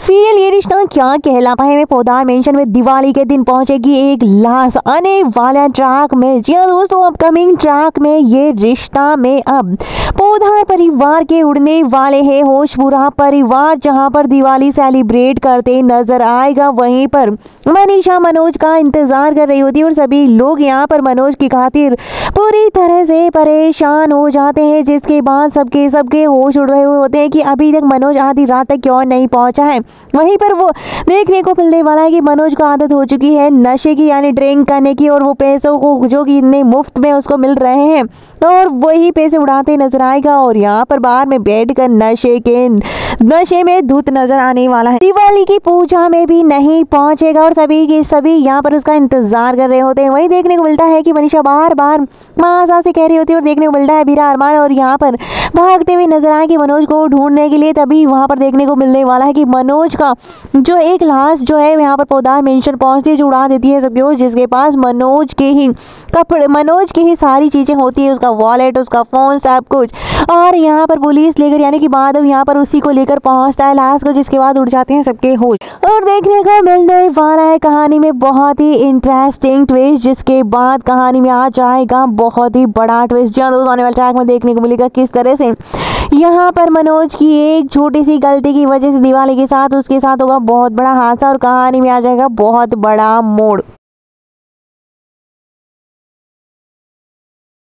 Serial ये रिश्ता क्या कहलाता है में पोद्दार मेंशन में दिवाली के दिन पहुंचेगी एक लाश आने वाला ट्रैक में। जी हाँ दोस्तों, अपकमिंग ट्रैक में ये रिश्ता में अब पोद्दार परिवार के उड़ने वाले हैं होशपुरा परिवार, जहां पर दिवाली सेलिब्रेट करते नजर आएगा। वहीं पर मनीषा मनोज का इंतजार कर रही होती है और सभी लोग यहाँ पर मनोज की खातिर पूरी तरह से परेशान हो जाते हैं, जिसके बाद सबके होश उड़ रहे होते हैं कि अभी तक मनोज आधी रात तक क्यों नहीं पहुंचा है। वहीं पर वो देखने को मिलने वाला है कि मनोज को आदत हो चुकी है नशे की, यानी ड्रिंक करने की, और वो पैसों को जो कि इतने मुफ्त में उसको मिल रहे हैं और वही पैसे उड़ाते नजर आएगा और यहाँ पर बाहर में बैठकर नशे में धुत नजर आने वाला है। दिवाली की पूजा में भी नहीं पहुंचेगा और सभी यहाँ पर उसका इंतजार कर रहे होते हैं। वही देखने को मिलता है कि मनीषा बार मासा से कह रही होती है और देखने को मिलता है बीरा अरमान और यहाँ पर भागते हुए नजर आए कि मनोज को ढूंढने के लिए। तभी वहां पर देखने को मिलने वाला है कि मनोज का जो एक लाश जो है यहाँ पर पोद्दार मेंशन पहुंचती है, जो उड़ा देती है सबके होश, जिसके पास मनोज के ही कपड़े, मनोज की ही सारी चीजें होती है, उसका वॉलेट, उसका फोन, सब कुछ। और यहाँ पर पुलिस लेकर यानी कि माधव यहाँ पर उसी को लेकर पहुंचता है लाश को, जिसके बाद उड़ जाते हैं सबके होश। और देखने को मिलने वाला है कहानी में बहुत ही इंटरेस्टिंग ट्विस्ट, जिसके बाद कहानी में आ जाएगा बहुत ही बड़ा ट्विस्ट। जहाँ दोस्तों आने वाले ट्रैक में देखने को मिलेगा किस तरह से यहाँ पर मनोज की एक छोटी सी गलती की वजह से दिवाली के साथ उसके साथ होगा बहुत बड़ा हादसा और कहानी में आ जाएगा बहुत बड़ा मोड़।